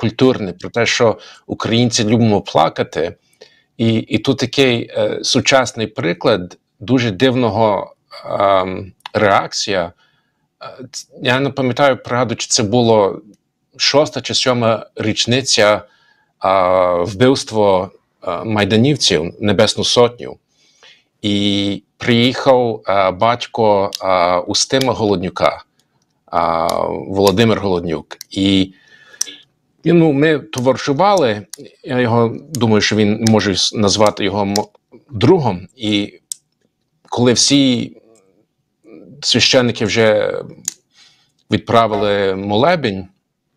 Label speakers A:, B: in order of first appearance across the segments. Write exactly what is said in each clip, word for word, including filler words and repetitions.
A: культурне, про те, що українці любимо плакати. І, і тут такий е, сучасний приклад дуже дивного е, реакція. Я не пам'ятаю, пригадую, чи це було шоста чи сьома річниця е, вбивства е, майданівців, Небесну Сотню. І приїхав е, батько е, Устима Голоднюка, е, Володимир Голоднюк. І ну, ми товаришували, я його думаю, що він може назвати його другом. І коли всі священники вже відправили молебень,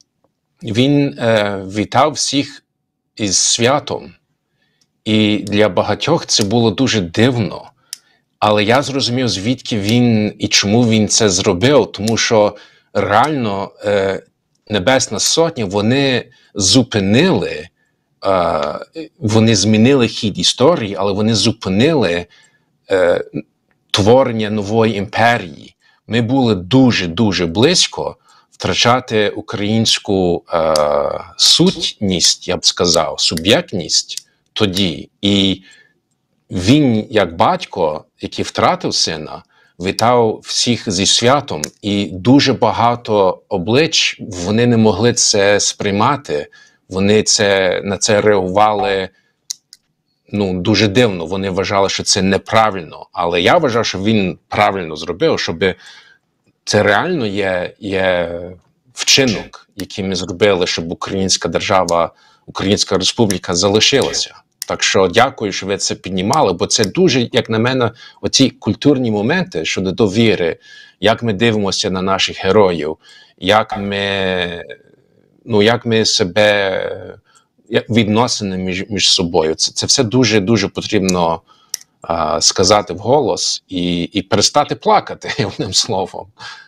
A: він е, вітав всіх із святом. І для багатьох це було дуже дивно. Але я зрозумів, звідки він і чому він це зробив. Тому що реально е, Небесна Сотня, вони зупинили, е, вони змінили хід історії, але вони зупинили е, творення нової імперії. Ми були дуже-дуже близько втрачати українську е, сутність, я б сказав, суб'єктність тоді. І він, як батько, який втратив сина, вітав всіх зі святом. І дуже багато облич, вони не могли це сприймати. Вони це, на це реагували ну, дуже дивно. Вони вважали, що це неправильно. Але я вважав, що він правильно зробив, щоб це реально є, є вчинок, який ми зробили, щоб українська держава, Українська Республіка залишилася. Так що дякую, що ви це піднімали, бо це дуже, як на мене, оці культурні моменти щодо довіри, як ми дивимося на наших героїв, як ми, ну, як ми себе відносини між, між собою. Це, це все дуже-дуже потрібно а, сказати вголос і, і перестати плакати, одним словом.